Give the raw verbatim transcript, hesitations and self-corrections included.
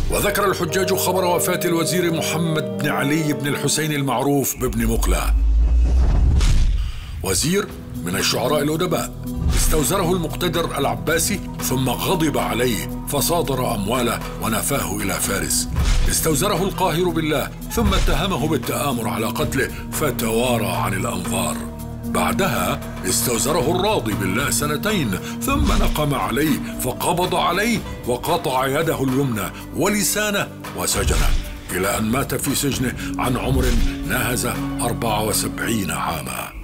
وذكر الحجاج خبر وفاة الوزير محمد بن علي بن الحسين المعروف بابن مقلة، وزير من الشعراء الأدباء، استوزره المقتدر العباسي ثم غضب عليه فصادر أمواله ونفاه إلى فارس. استوزره القاهر بالله ثم اتهمه بالتآمر على قتله فتوارى عن الأنظار. بعدها استوزره الراضي بالله سنتين ثم نقم عليه فقبض عليه وقطع يده اليمنى ولسانه وسجنه إلى أن مات في سجنه عن عمر ناهز أربع وسبعين عاما.